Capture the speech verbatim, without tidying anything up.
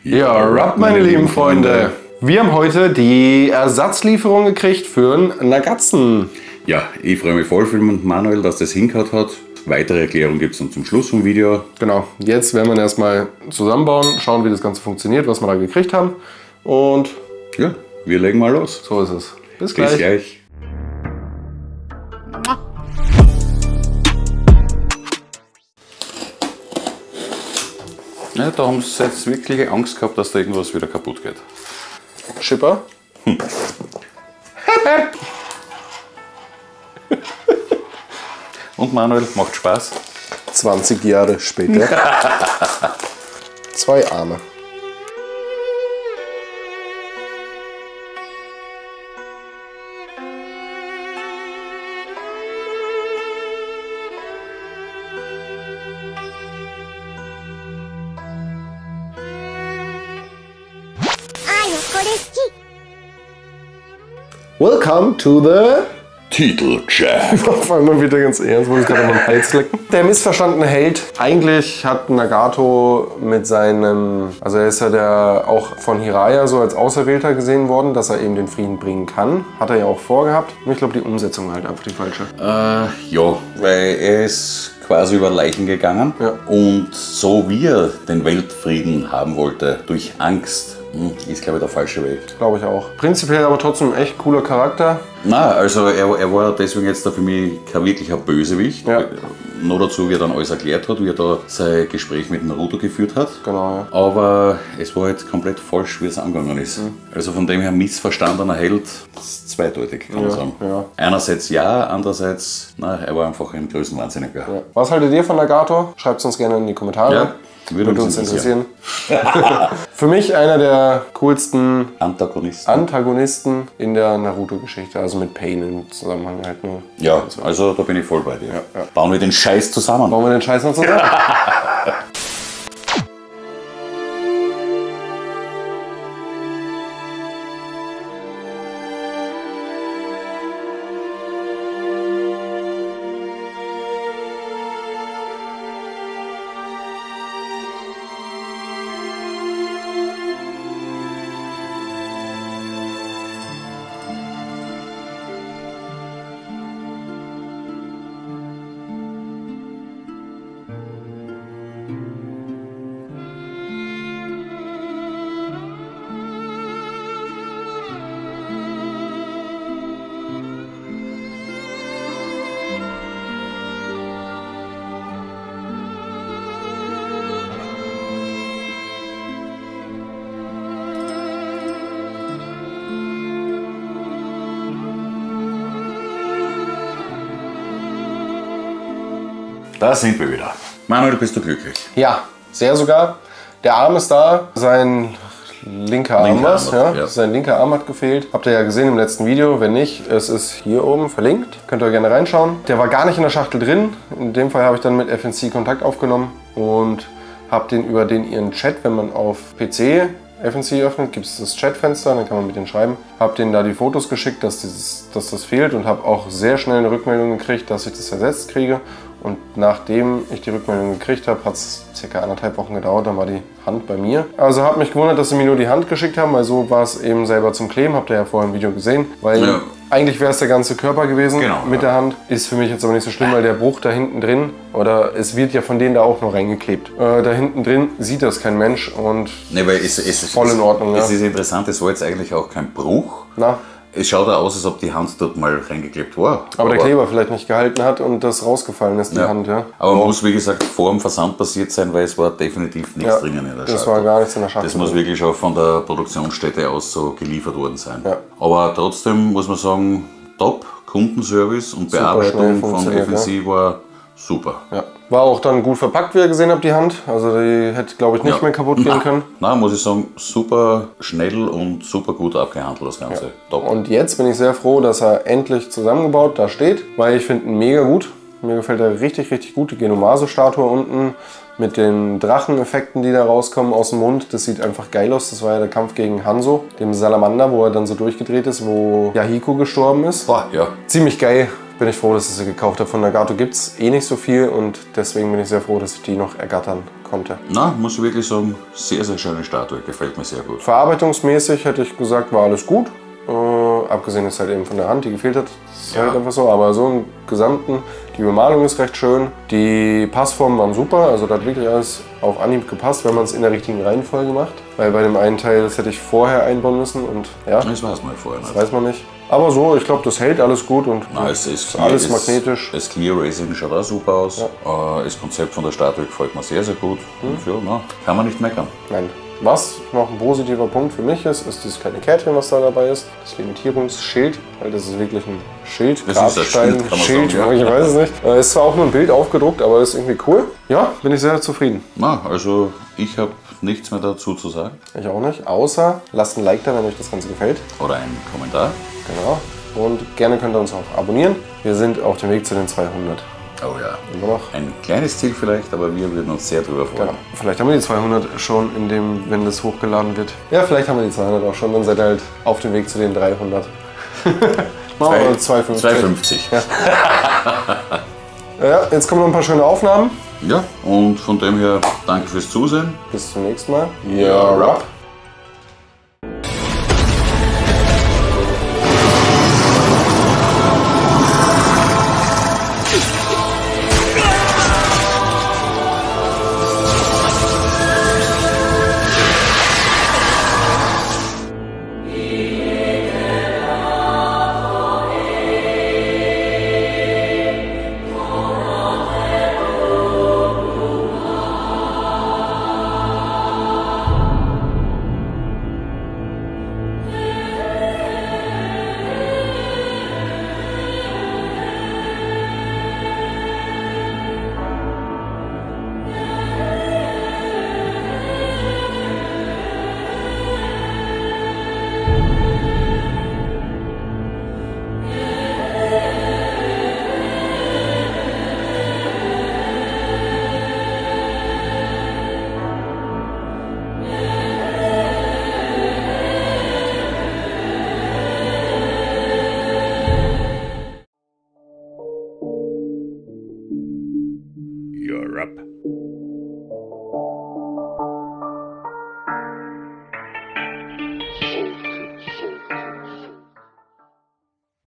Ja, Rub, meine lieben Freunde. Wir haben heute die Ersatzlieferung gekriegt für einen Nagatzen. Ja, ich freue mich voll für Manuel, dass das hingehauen hat. Weitere Erklärung gibt es dann zum Schluss vom Video. Genau, jetzt werden wir ihn erstmal zusammenbauen, schauen, wie das Ganze funktioniert, was wir da gekriegt haben. Und ja, wir legen mal los. So ist es. Bis gleich. Bis gleich. Ja, da haben sie jetzt wirklich Angst gehabt, dass da irgendwas wieder kaputt geht. Schipper. Hm. Und Manuel, macht Spaß. zwanzig Jahre später. Zwei Arme. Welcome to the Titelcheck. Auf einmal wieder ganz ernst, wo ich gerade mal den Hals lecken. Der missverstandene Held. Eigentlich hat Nagato mit seinem, also er ist ja der auch von Hiraya so als Auserwählter gesehen worden, dass er eben den Frieden bringen kann. Hat er ja auch vorgehabt. Und ich glaube, die Umsetzung war halt einfach die falsche. Äh, ja, weil er ist quasi über Leichen gegangen. Ja. Und so wie er den Weltfrieden haben wollte, durch Angst, ist, glaube ich, der falsche Weg. Glaube ich auch. Prinzipiell aber trotzdem ein echt cooler Charakter. Na, also er, er war deswegen jetzt da für mich kein wirklicher Bösewicht. Ja. Noch dazu, wie er dann alles erklärt hat, wie er da sein Gespräch mit Naruto geführt hat. Genau, ja. Aber es war jetzt komplett falsch, wie es angegangen ist. Mhm. Also von dem her missverstandener Held, ist zweideutig, kann ja, man sagen. Ja. Einerseits ja, andererseits, na, er war einfach ein Größenwahnsinniger. Ja. Was haltet ihr von Nagato? Schreibt es uns gerne in die Kommentare. Ja. Würde, Würde uns interessieren. interessieren. Für mich einer der coolsten Antagonisten, Antagonisten in der Naruto-Geschichte, also mit Pain im Zusammenhang halt nur. Ja, also da bin ich voll bei dir. Ja, ja. Bauen wir den Scheiß zusammen. Bauen wir den Scheiß noch zusammen? Da sind wir wieder. Manuel, bist du glücklich? Ja, sehr sogar. Der Arm ist da, sein linker Arm, Linker was, Arm, ja? ja. Sein linker Arm hat gefehlt. Habt ihr ja gesehen im letzten Video. Wenn nicht, es ist hier oben verlinkt. Könnt ihr gerne reinschauen. Der war gar nicht in der Schachtel drin. In dem Fall habe ich dann mit F N C Kontakt aufgenommen und habe den über den ihren Chat, wenn man auf P C F N C öffnet, gibt es das Chatfenster, dann kann man mit denen schreiben. Habe denen da die Fotos geschickt, dass, dieses, dass das fehlt und habe auch sehr schnell eine Rückmeldung gekriegt, dass ich das ersetzt kriege. Und nachdem ich die Rückmeldung gekriegt habe, hat es circa anderthalb Wochen gedauert, dann war die Hand bei mir. Also hat mich gewundert, dass sie mir nur die Hand geschickt haben, weil so war es eben selber zum Kleben, habt ihr ja vorher im Video gesehen. Weil ja. Eigentlich wäre es der ganze Körper gewesen genau, mit ja. der Hand. Ist für mich jetzt aber nicht so schlimm, weil der Bruch da hinten drin, oder es wird ja von denen da auch noch reingeklebt. Äh, da hinten drin sieht das kein Mensch und nee, weil es, es, voll in Ordnung. Es ja. ist interessant, es war jetzt eigentlich auch kein Bruch. Na? Es schaut ja aus, als ob die Hand dort mal reingeklebt war. Aber, aber der Kleber vielleicht nicht gehalten hat und das rausgefallen ist, die ja. Hand. Ja. Aber oh. muss wie gesagt vor dem Versand passiert sein, weil es war definitiv nichts ja, drinnen in der Schachtel. Das war gar nichts in der Schachtel. Das muss wirklich auch von der Produktionsstätte aus so geliefert worden sein. Ja. Aber trotzdem muss man sagen, top, Kundenservice und Bearbeitung von F N C ja. war super. Ja. War auch dann gut verpackt, wie ihr gesehen habt, die Hand. Also die hätte, glaube ich, nicht ja. mehr kaputt gehen können. Nein, muss ich sagen, super schnell und super gut abgehandelt das Ganze. Ja. Top. Und jetzt bin ich sehr froh, dass er endlich zusammengebaut da steht, weil ich finde ihn mega gut. Mir gefällt er richtig, richtig gut. Die Genomase-Statue unten mit den Dracheneffekten, die da rauskommen aus dem Mund. Das sieht einfach geil aus. Das war ja der Kampf gegen Hanzo, dem Salamander, wo er dann so durchgedreht ist, wo Yahiko gestorben ist. Boah, ja. Ziemlich geil. Bin ich froh, dass ich sie gekauft habe. Von Nagato gibt es eh nicht so viel und deswegen bin ich sehr froh, dass ich die noch ergattern konnte. Na, muss ich wirklich sagen, sehr, sehr schöne Statue, gefällt mir sehr gut. Verarbeitungsmäßig hätte ich gesagt, war alles gut. Äh, abgesehen ist halt eben von der Hand, die gefehlt hat. Das ist ja. halt einfach so. Aber so im Gesamten, die Bemalung ist recht schön. Die Passformen waren super. Also da hat wirklich alles auf Anhieb gepasst, wenn man es in der richtigen Reihenfolge macht. Weil bei dem einen Teil, das hätte ich vorher einbauen müssen. Und ja, das weiß man vorher nicht. Das weiß man nicht. Aber so, ich glaube, das hält alles gut und Na, es ist, ist alles es, magnetisch. Das Clear Racing schaut auch super aus. Ja. Das Konzept von der Statue gefällt mir sehr, sehr gut. Mhm. Und ja, na, kann man nicht meckern. Nein. Was noch ein positiver Punkt für mich ist, ist dieses kleine Kärtchen, was da dabei ist. Das Limitierungsschild, weil das ist wirklich ein Schild, Grabstein, Schild, sagen, ja. Ich weiß es nicht. Es ist zwar auch nur ein Bild aufgedruckt, aber ist irgendwie cool. Ja, bin ich sehr zufrieden. Na, also ich habe nichts mehr dazu zu sagen. Ich auch nicht, außer lasst ein Like da, wenn euch das Ganze gefällt. Oder einen Kommentar. Genau. Und gerne könnt ihr uns auch abonnieren. Wir sind auf dem Weg zu den zweihundert. Oh ja, immer noch. Ein kleines Ziel vielleicht, aber wir würden uns sehr drüber freuen. Genau. Vielleicht haben wir die zweihundert schon, in dem, wenn das hochgeladen wird. Ja, vielleicht haben wir die zweihundert auch schon, dann seid ihr halt auf dem Weg zu den dreihundert. Machen wir zweihundertfünfzig. zweihundertfünfzig. Ja. Ja, jetzt kommen noch ein paar schöne Aufnahmen. Ja, und von dem her danke fürs Zusehen. Bis zum nächsten Mal. Ja, Rap.